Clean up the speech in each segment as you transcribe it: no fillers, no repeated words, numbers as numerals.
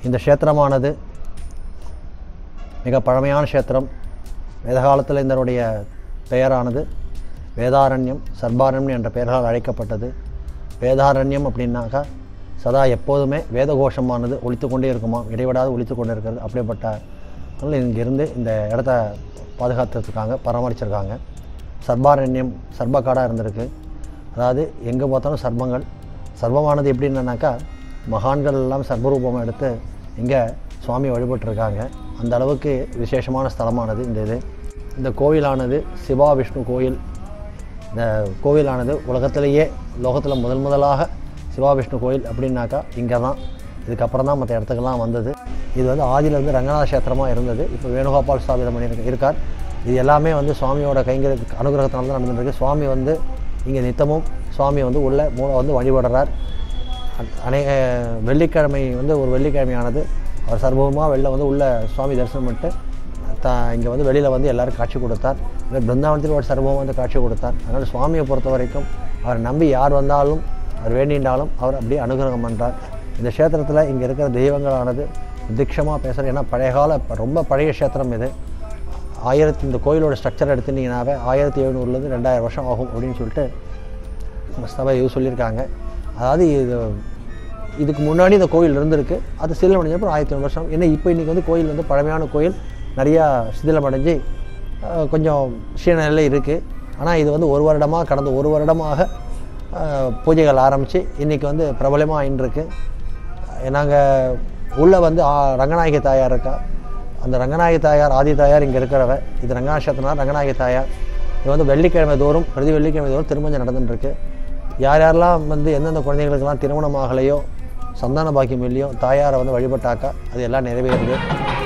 இந்த க்ஷேத்திரமானது மிக பழமையான க்ஷேத்திரம். வேதகாலத்தில் இதனுடைய பெயரானது வேதாரண்யம், சர்பாரண்யம் என்ற பெயர்களால் அழைக்கப்பட்டது. வேதாரண்யம் அப்படின்னாக்கா சதா எப்போதுமே வேத கோஷமானது ஒலித்து கொண்டே இருக்குமா, இடைவிடாது ஒலித்து கொண்டே இருக்கிறது. அப்படிப்பட்ட இங்கிருந்து இந்த இடத்த பாதுகாத்துருக்காங்க, பராமரிச்சிருக்காங்க. சர்பாரண்யம் சர்பக்காடாக இருந்திருக்கு. அதாவது எங்கே பார்த்தாலும் சர்பங்கள். சர்பமானது எப்படின்னாக்கா மகான்கள் எல்லாம் சர்பரூபமாக எடுத்து இங்கே சுவாமி வழிபட்டுருக்காங்க. அந்த அளவுக்கு விசேஷமான ஸ்தலமானது இந்த கோவிலானது சிவா விஷ்ணு கோயில். இந்த கோவிலானது உலகத்திலேயே லோகத்தில் முதலாக சிவா விஷ்ணு கோயில் அப்படின்னாக்கா இங்கே தான். இதுக்கப்புறம் தான் மற்ற இடத்துக்கெல்லாம் வந்தது. இது வந்து ஆதியிலேருந்து ரங்கநாத க்ஷேத்திரமாக இருந்தது. இப்போ வேணுகோபால் ஸ்தாபிதம் பண்ணி இருக்கார். இது எல்லாமே வந்து சுவாமியோட அனுகிரகத்தினால தான் நடந்துருக்கு. சுவாமி வந்து இங்கே நித்தமும் சுவாமி வந்து உள்ள வந்து வழிபடுறார். வெள்ளிக்கிழமை வந்து ஒரு வெள்ளிக்கிழமையானது அவர் சர்வமாக வெளில வந்து உள்ள சுவாமி தரிசனம் பண்ணிட்டு இங்கே வந்து வெளியில் வந்து எல்லோரும் காட்சி கொடுத்தார். பிருந்தாவனத்தில் ஒரு சர்வமாக வந்து காட்சி கொடுத்தார். அதனால் சுவாமியை பொறுத்த வரைக்கும் அவரை நம்பி யார் வந்தாலும் அவர் வேண்டின்றாலும் அவர் அப்படியே அனுகிரகம் பண்ணுறார். இந்த க்ஷேத்திரத்தில் இங்கே இருக்கிற தெய்வங்களானது திக்ஷமாக பேசுகிற, ஏன்னா பழைய கால ரொம்ப பழைய க்ஷேத்திரம் இது. இந்த கோயிலோட ஸ்ட்ரக்சர் எடுத்துட்டிங்கன்னாவே 1700 2000 வருஷம் ஆகும் அப்படின்னு சொல்லிட்டு சபை சொல்லியிருக்காங்க. அதாவது இதுக்கு முன்னாடி இந்த கோயில் இருந்திருக்கு. அது சிதிலம் அடைஞ்சப்போ 1500 வருஷம். ஏன்னா இப்போ இன்றைக்கி வந்து கோயில் வந்து பழமையான கோயில், நிறையா சிதிலம் அடைஞ்சு கொஞ்சம் ஸ்ரீநிலையில் இருக்குது. ஆனால் இது வந்து கடந்த ஒரு வருடமாக பூஜைகள் ஆரம்பித்து இன்றைக்கி வந்து பிரபலமாக ஆயின்ருக்கு. நாங்கள் உள்ளே வந்து ரங்கநாயகி தாயார் இருக்கா. அந்த ரங்கநாயகி தாயார் ஆதி தாயார் இங்கே இருக்கிறவ. இது ரங்கநாதனார் ரங்கநாயகி தாயார். இது வந்து வெள்ளிக்கிழமை தோறும் பிரதி வெள்ளிக்கிழமை தோறும் திருமஞ்சம் நடந்துட்டுருக்கு. யாரெல்லாம் வந்து எந்தெந்த குழந்தைகளுக்கெல்லாம் திருமணம் ஆகலையோ, சந்தான பாக்கியம் இல்லையோ, தாயாரை வந்து வழிபட்டாக்கா அது எல்லாம் நிறைவேறுது.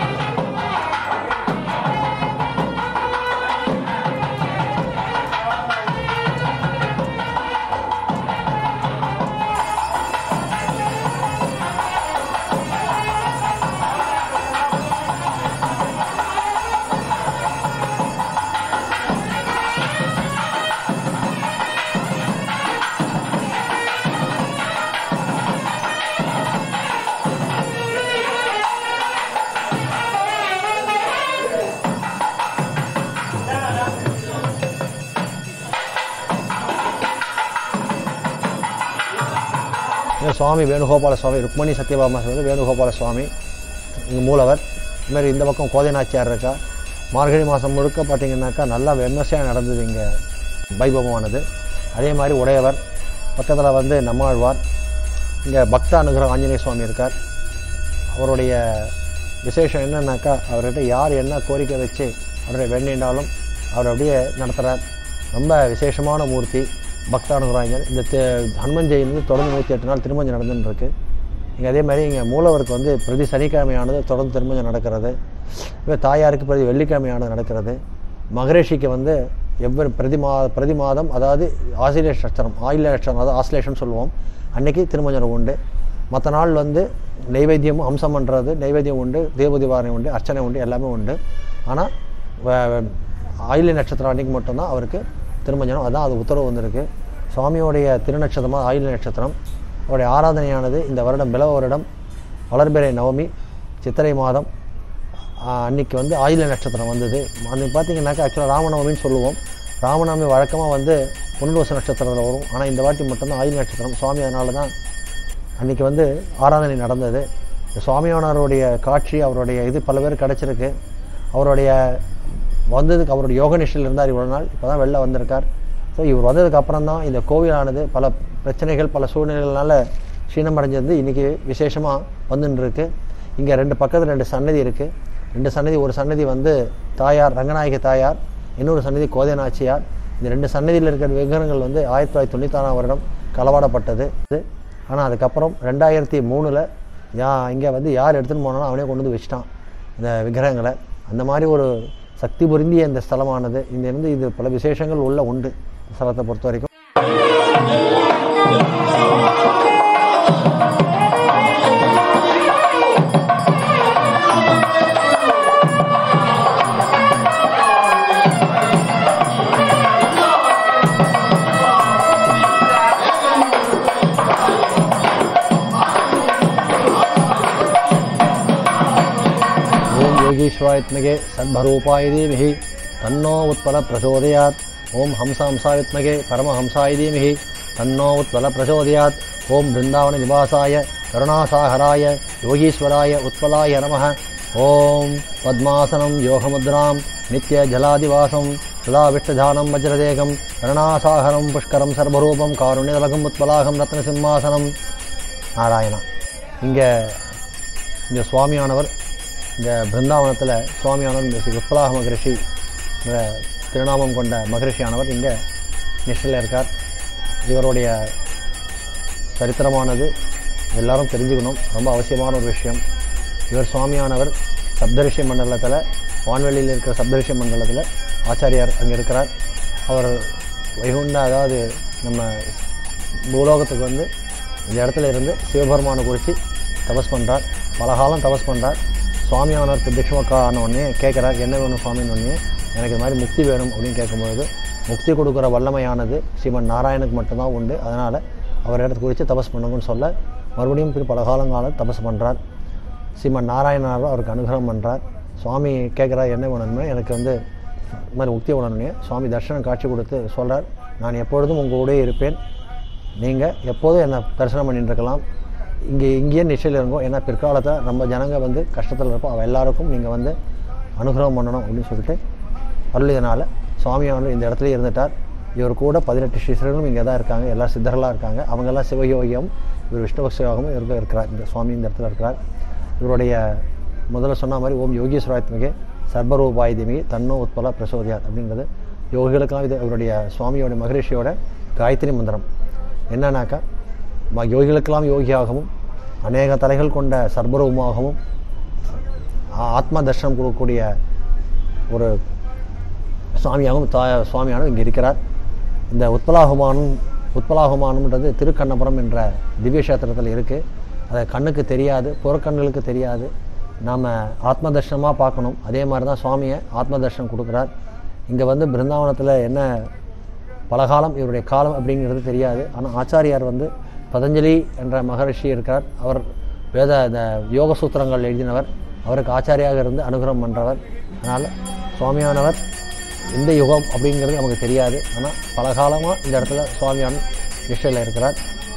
சுவாமி வேணுகோபால சுவாமி, ருக்மணி சத்யபாமா சுவாமி, வேணுகோபால சுவாமி இங்கே மூலவர். இதுமாதிரி இந்த பக்கம் கோதைநாச்சியார் இருக்கா. மார்கழி மாதம் முழுக்க பார்த்திங்கன்னாக்கா நல்லா விமர்சையாக நடந்தது இங்கே வைபவமானது. அதே மாதிரி உடையவர் பக்கத்தில் வந்து நம்மாழ்வார். இங்கே பக்த அனுகிரகம் ஆஞ்சநேய சுவாமி இருக்கார். அவருடைய விசேஷம் என்னன்னாக்கா அவர்கிட்ட யார் என்ன கோரிக்கை வச்சு அவரை வேண்டினாலும் அவர் அப்படியே நடத்துகிறார். ரொம்ப விசேஷமான மூர்த்தி பக்தானுராயர். இந்த ஹனுமன் ஜெயந்தி தொடர்ந்து 108 நாள் திருமஞ்சம் நடந்துருக்கு. இங்கே அதே மாதிரி இங்கே மூலவருக்கு வந்து பிரதி சனிக்கிழமையானது தொடர்ந்து திருமஞ்சம் நடக்கிறது. இப்போ தாயாருக்கு பிரதி வெள்ளிக்கிழமையானது நடக்கிறது. மகரிஷிக்கு வந்து பிரதி மாதம், அதாவது ஆயில்ய நட்சத்திரம், அதாவது ஆசிலேஷன் சொல்லுவோம், அன்றைக்கி திருமஞ்சனம் உண்டு. மற்ற நாள் வந்து நைவேத்தியமும் அம்சம் பண்ணுறது நைவேத்தியம் உண்டு, தேவதிவாரணை உண்டு, அர்ச்சனை உண்டு, எல்லாமே உண்டு. ஆனால் ஆயில்ய நட்சத்திரம் அன்றைக்கி மட்டும்தான் அவருக்கு திருமஞ்சனம். அதுதான் அது உத்தரவு வந்திருக்கு. சுவாமியோடைய திருநட்சத்திரமாக ஆயில்ய நட்சத்திரம். அவருடைய ஆராதனையானது இந்த வருடம் பிளவ வருடம் வளர்பிறை நவமி சித்திரை மாதம் அன்றைக்கி வந்து ஆயில்ய நட்சத்திரம் வந்தது. அன்றைக்கி பார்த்திங்கனாக்கா ஆக்சுவலாக ராமநவமின்னு சொல்லுவோம். ராமநவமி வழக்கமாக வந்து புனர்வசு நட்சத்திரத்தில் வரும். ஆனால் இந்த வாட்டி மட்டும்தான் ஆயில்ய நட்சத்திரம் சுவாமி. அதனால தான் அன்றைக்கி வந்து ஆராதனை நடந்தது. சுவாமியானவருடைய காட்சி, அவருடைய பல பேர் கிடச்சிருக்கு. அவருடைய வந்ததுக்கு அவருடைய யோக நிஷ்டையில் இருந்தார் இவ்வளோ நாள். இப்போ தான் வெளில வந்திருக்கார். ஸோ இவர் வந்ததுக்கு அப்புறம் தான் இந்த கோவிலானது பல பிரச்சனைகள் பல சூழ்நிலைகளால் க்ஷீணம் அடைஞ்சிருந்து இன்றைக்கி விசேஷமாக வந்துட்டுருக்கு. இங்கே பக்கத்தில் 2 சன்னதி இருக்குது. 2 சன்னதி, ஒரு சன்னதி வந்து தாயார் ரங்கநாயகி தாயார், இன்னொரு சன்னதி கோதை நாச்சியார். இந்த 2 சன்னதியில் இருக்கிற விக்கிரகங்கள் வந்து 1996ஆம் வருடம் களவாடப்பட்டது. ஆனால் அதுக்கப்புறம் 2003 இங்கே வந்து யார் எடுத்துகிட்டு போனாலும் அவனே கொண்டு வந்து வச்சுட்டான் இந்த விக்கிரகங்களை. அந்த மாதிரி ஒரு சக்தி பொருந்திய இந்த ஸ்தலமானது. இது பல விசேஷங்கள் உண்டு ஸ்தலத்தை பொறுத்த வரைக்கும். योगीश्वराय सद्भरूपाय धीमहि तन्नो उत्पल प्रचोदयात्। ओम हंसाय विद्महे परमहंसाय धीमहि तन्नो उत्पल प्रचोदयात्। ओम वृंदावन निवासाय करुणासागराय योगीश्वराय उत्पलाय नमः। ओम पद्मासनं योगमुद्रां नित्य जलादिवासं सदा विष्टधानं वज्रदेगं करुणासागरं पुष्करं सर्वरूपं कारुण्यदलकं उत्पलागं रत्नसिंहासनं। நாராயணா. இங்கே சுவாமியானவர் இந்த பிருந்தாவனத்தில் சுவாமியானவர் உத்பலாக மகரிஷி திருநாமம் கொண்ட மகரிஷியானவர் இங்கே நிஷ்டையில் இருக்கார். இவருடைய சரித்திரமானது எல்லாரும் தெரிஞ்சுக்கணும், ரொம்ப அவசியமான ஒரு விஷயம். இவர் சுவாமியானவர் சப்தரிஷி மண்டலத்தில், வான்வெளியில் இருக்கிற சப்தரிஷி மண்டலத்தில் ஆச்சாரியார் அங்கே இருக்கிறார். அவர் வைகுண்ட, அதாவது நம்ம பூலோகத்துக்கு வந்து இந்த இடத்துல இருந்து சிவபெருமானை குறித்து தபஸ் பண்ணுறார். பலகாலம் தபஸ் பண்ணுறார். சுவாமியானவர் பிரத்யட்சமாக உடனே கேட்குறார், என்ன வேணும் சுவாமின்னு. உடனே எனக்கு இது மாதிரி முக்தி வேணும் அப்படின்னு கேட்கும்பொழுது, முக்தி கொடுக்குற வல்லமையானது ஸ்ரீமன் நாராயணுக்கு மட்டும்தான் உண்டு, அதனால் அவர் இடத்து குறித்து தபஸ் பண்ணுங்கன்னு சொல்ல மறுபடியும் பல காலங்காலம் தபஸ் பண்ணுறார். ஸ்ரீமன் நாராயணர் அவருக்கு அனுகிரகம் பண்ணுறார். சுவாமி கேட்குறார், என்ன வேணும்னு. எனக்கு வந்து இது மாதிரி முக்தி வேணும்னே சுவாமி தர்சனம் காட்சி கொடுத்து சொல்கிறார், நான் எப்பொழுதும் உங்களோடே இருப்பேன், நீங்கள் எப்போதும் என்னை தரிசனம் பண்ணிட்டு இருக்கலாம், இங்கேயே நிச்சயில் இருங்கோ, ஏன்னா பிற்காலத்தை நம்ம ஜனங்க வந்து கஷ்டத்தில் இருப்போம், அவள் எல்லாருக்கும் நீங்கள் வந்து அனுகிரகம் பண்ணணும் அப்படின்னு சொல்லிட்டு அருளியதனால் சுவாமியானவர் இந்த இடத்துல இருந்துட்டார். இவர் கூட 18 ஸ்ரீஸ்வரர்களும் இங்கே தான் இருக்காங்க, எல்லாம் சித்தர்களாக இருக்காங்க. அவங்கெல்லாம் சிவயோகியம், இவர் விஷ்ணுபக்ஷயோகமும் இருக்கிறார். இந்த சுவாமி இந்த இடத்துல இருக்கிறார். இவருடைய முதல்ல சொன்ன மாதிரி ஓம் யோகீஸ்வராத்மிகே சர்வரூபாய தீமஹி தன்னோ உத்பல பிரசோதயாத் அப்படிங்கிறது யோகிகளுக்கெல்லாம் இது இவருடைய சுவாமியோட மகரிஷியோட காயத்ரி மந்திரம். என்னன்னாக்கா, யோகிகளுக்கெல்லாம் யோகியாகவும் அநேக தலைகள் கொண்ட சர்வரூபமாகவும் ஆத்ம தர்ஷனம் கொடுக்கக்கூடிய ஒரு சுவாமியாகவும் சுவாமியானவர் இங்கே இருக்கிறார். இந்த உத்பலாகுமானம்ன்றது திருக்கண்ணபுரம் என்ற திவ்யக்ஷேத்திரத்தில் இருக்குது. அதை கண்ணுக்கு தெரியாது, புறக்கண்களுக்கு தெரியாது, நாம் ஆத்ம தர்ஷனமாக பார்க்கணும். அதே மாதிரி தான் சுவாமியை ஆத்ம தர்ஷனம் கொடுக்குறார். இங்கே வந்து பிருந்தாவனத்தில் என்ன பலகாலம் இவருடைய காலம் அப்படிங்கிறது தெரியாது. ஆனால் ஆச்சாரியார் வந்து பதஞ்சலி என்ற மகரிஷி இருக்கிறார். அவர் இந்த யோக சூத்திரங்கள் எழுதினவர், அவருக்கு ஆச்சாரியாக இருந்து அனுகிரகம் பண்ணுறவர். அதனால் சுவாமியானவர் இந்த யுகம் அப்படிங்கிறது நமக்கு தெரியாது. ஆனால் பல காலமாக இந்த இடத்துல சுவாமியான நிஷ்டையில் இருக்கிறார்.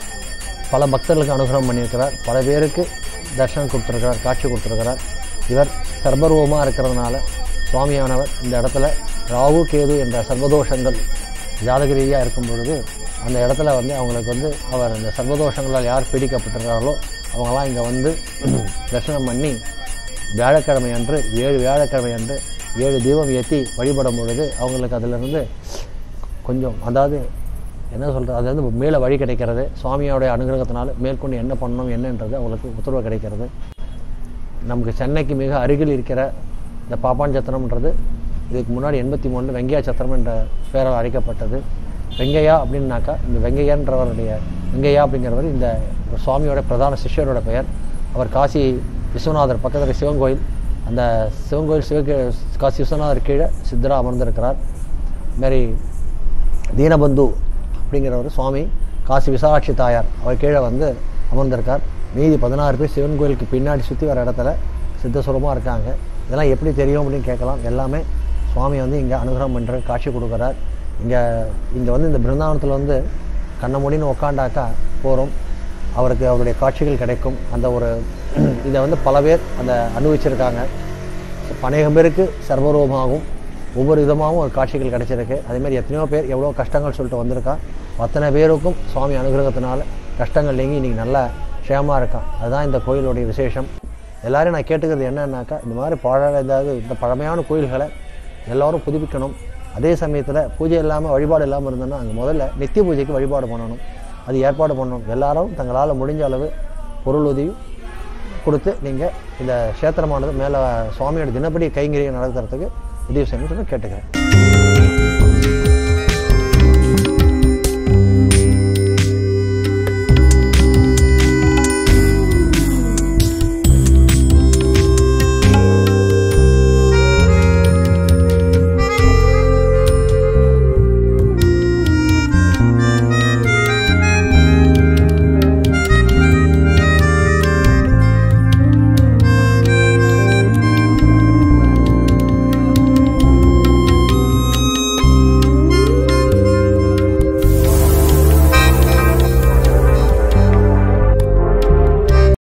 பல பக்தர்களுக்கு அனுகிரகம் பண்ணியிருக்கிறார், பல பேருக்கு தர்ஷனம் கொடுத்துருக்கிறார், காட்சி கொடுத்துருக்கிறார். இவர் சர்வரூபமாக இருக்கிறதுனால சுவாமியானவர் இந்த இடத்துல ராகு கேது என்ற சர்வதோஷங்கள் ஜாதக ரீதியாக இருக்கும் பொழுது அந்த இடத்துல வந்து அவங்களுக்கு வந்து அவர் இந்த சர்வதோஷங்களால் யார் பீடிக்கப்பட்டிருக்கிறார்களோ அவங்களாம் இங்கே வந்து தரிசனம் பண்ணி வியாழக்கிழமை அன்று 7 வியாழக்கிழமை அன்று 7 தீபம் ஏற்றி வழிபடும் பொழுது அவங்களுக்கு அதிலிருந்து கொஞ்சம், அதாவது என்ன சொல்கிறது, அது வந்து மேலே வழி கிடைக்கிறது. சுவாமியோடைய அனுகிரகத்தினால மேற்கொண்டு என்ன பண்ணணும் என்னன்றது அவங்களுக்கு உத்தரவு கிடைக்கிறது. நமக்கு சென்னைக்கு மிக அருகில் இருக்கிற இந்த பாப்பான் சத்திரம்ன்றது இதுக்கு முன்னாடி 83 வெங்கையா சத்திரம் என்ற பெயரால் அழைக்கப்பட்டது. வெங்கையா அப்படின்னாக்கா, இந்த வெங்கையா அப்படிங்கிறவர் இந்த சுவாமியோட பிரதான சிஷ்யரோட பெயர். அவர் காசி விஸ்வநாதர் பக்கத்தில் சிவன் கோயில், அந்த சிவன் கோயில் காசி விஸ்வநாதர் கீழே சித்தராக அமர்ந்திருக்கிறார். இதுமாரி தீனபந்து அப்படிங்கிறவர் சுவாமி காசி விசாலாட்சி தாயார் அவர் கீழே வந்து அமர்ந்திருக்கார். மீதி 16 பேர் சிவன் கோயிலுக்கு பின்னாடி சுற்றி வர இடத்துல சித்தஸ்வரமாக இருக்காங்க. இதெல்லாம் எப்படி தெரியும் அப்படின்னு கேட்கலாம். எல்லாமே சுவாமி வந்து இங்கே அனுகிரகம் பண்ணுற காட்சி கொடுக்குறார். இங்கே வந்து இந்த பிருந்தாவனத்தில் வந்து கண்ண மூடின்னு உக்காண்டாக்கா போகிறோம், அவருக்கு அவருடைய காட்சிகள் கிடைக்கும். அந்த ஒரு இதை வந்து பல பேர் அந்த அனுபவிச்சிருக்காங்க. அநேகம் பேருக்கு சர்வரூபமாகவும் ஒவ்வொரு விதமாகவும் ஒரு காட்சிகள் கிடைச்சிருக்கு. அதேமாதிரி எத்தனையோ பேர் எவ்வளோ கஷ்டங்கள் சொல்லிட்டு வந்திருக்கா, அத்தனை பேருக்கும் சுவாமி அனுகிரகத்தினால கஷ்டங்கள் நீங்கி இன்றைக்கி நல்லா க்ஷேமாக இருக்கான். அதுதான் இந்த கோயிலுடைய விசேஷம். எல்லோரும் நான் கேட்டுக்கிறது என்னன்னாக்கா, இந்த மாதிரி இந்த பழமையான கோயில்களை எல்லோரும் புதுப்பிக்கணும். அதே சமயத்தில் பூஜை இல்லாமல் வழிபாடு இல்லாமல் இருந்தோன்னா அங்கே முதல்ல நித்திய பூஜைக்கு வழிபாடு பண்ணணும், அது ஏற்பாடு பண்ணணும். எல்லாரும் தங்களால் முடிஞ்ச அளவு பொருள் உதவி கொடுத்து நீங்கள் இந்த க்ஷேத்திரமானது மேலே சுவாமியோட தினப்படி கைங்கரியை நடத்துறதுக்கு உதவி செய்யணும்னு சொல்லி கேட்டுக்கிறேன்.